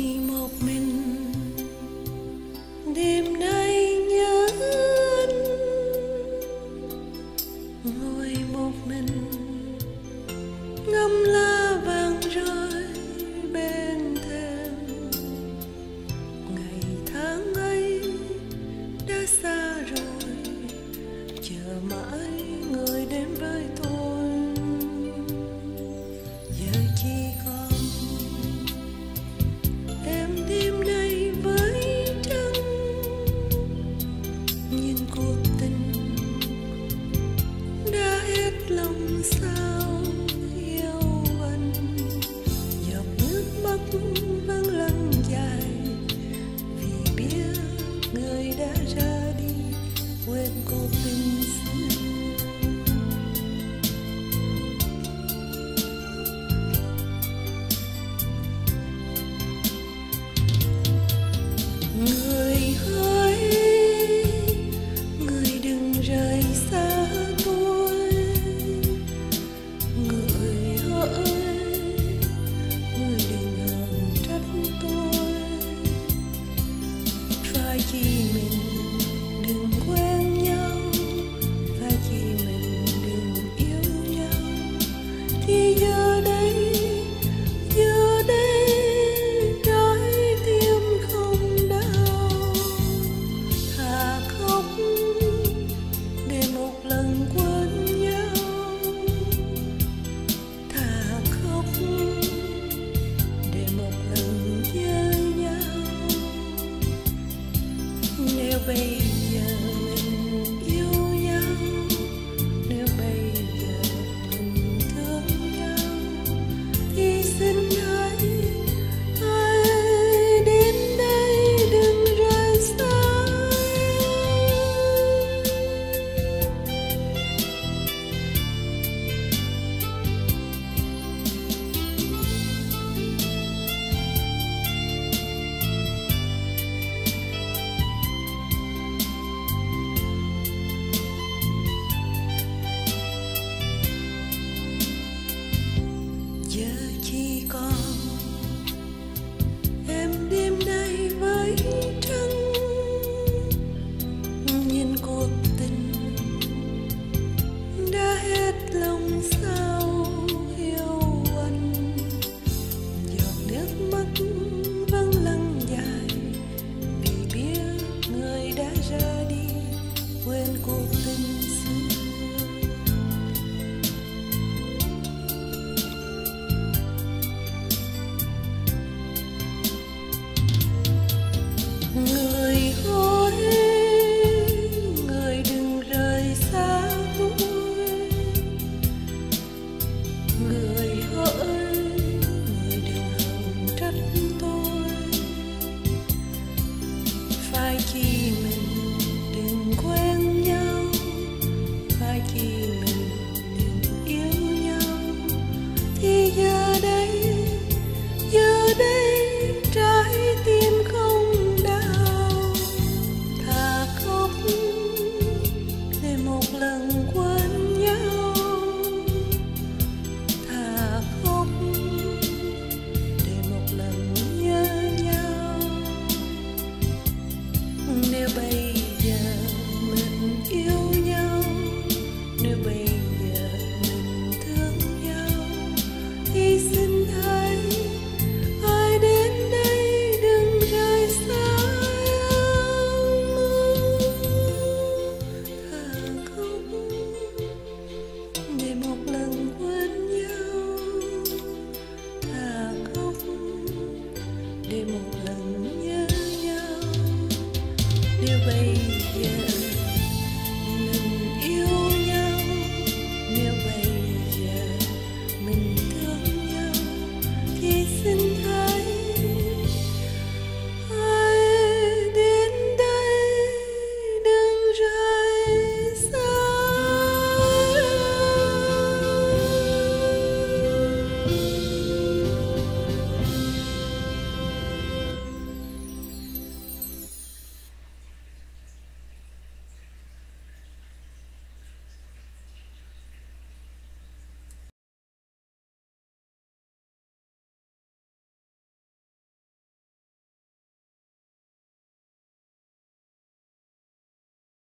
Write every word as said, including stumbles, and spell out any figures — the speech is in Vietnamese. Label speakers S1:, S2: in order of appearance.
S1: một mình đêm nay nhớ anh, ngồi một mình ngắm lá vàng rơi bên thềm. Ngày tháng ấy đã xa rồi, chờ mãi người đến với tôi. Giờ chỉ còn em đêm nay với trăng, nhìn cuộc tình đã hết lòng sao yêu anh. Giọt nước mắt vẫn lăn dài, vì biết người đã ra đi quên cuộc tình xưa. Người ơi, người đừng rời xa tôi. Người ơi, người đừng hờn trách tôi. Phải chỉ mình đừng quen nhau, phải chỉ mình đừng yêu nhau. Thì giờ đây, giờ đây trái tim không đau. Thà khóc để một lần quên nhau, thà khóc để một lần nhớ nhau. Nếu bây giờ mình yêu nhau, nếu bây giờ mình thương nhau, thì xin hãy hãy đến đây đừng rời xa. Giờ chỉ còn em đêm nay với trăng, nhìn cuộc tình đã hết lòng sao yêu anh. Giọt nước mắt vẫn lăn dài, vì biết người đã ra đi quên cuộc